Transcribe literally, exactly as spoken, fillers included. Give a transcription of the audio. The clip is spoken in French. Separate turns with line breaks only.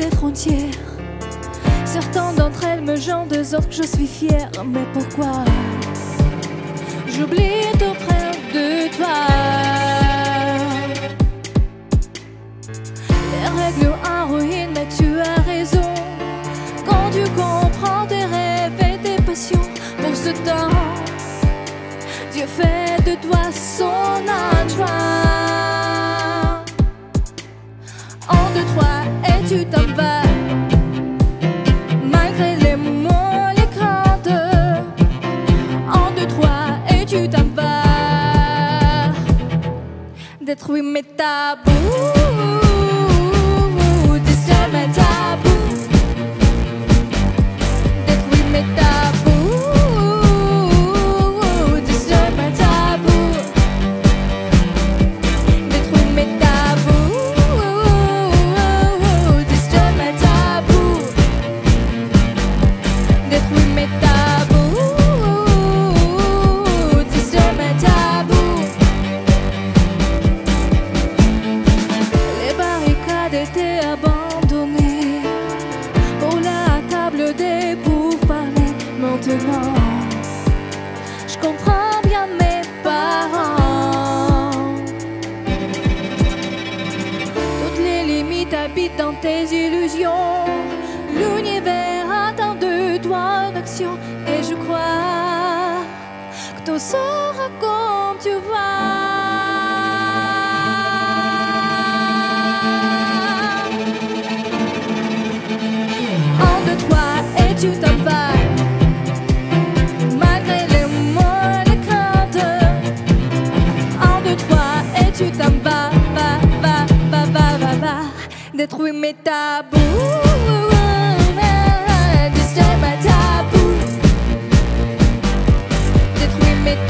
être entière. Certains d'entre elles me gênent, deux autres que je suis fière. Mais pourquoi j'oublie tout près de toi? Les règles en ruine, mais tu as raison. Quand tu comprends tes rêves et tes passions, pour ce temps, Dieu fait de toi son adjoint. En deux, trois, et tu t'en vas. Malgré les mots, les craintes. En deux, trois, et tu t'en vas. Détruis mes tabous. Disturbe mes tabous. Détruis mes tabous. Disturbe mes tabous. Détruis mes tabous. Disturbe mes tabous. Détruis mes tabous. Disturbe mes tabous. Les barricades étaient abandonnées pour la table des pourparlers. Maintenant, je comprends bien mes parents. Toutes les limites habitent dans tes illusions. L'univers attend de toi une action. Et je crois que tout sera comme tu vois. En deux, trois, et tu t'en vas. Malgré les mots, les craintes. En deux, trois, et tu t'en vas. Va, va, va, va, va, va. Détruis mes tabous. Disturbe mes tabous. Détruis mes tabous.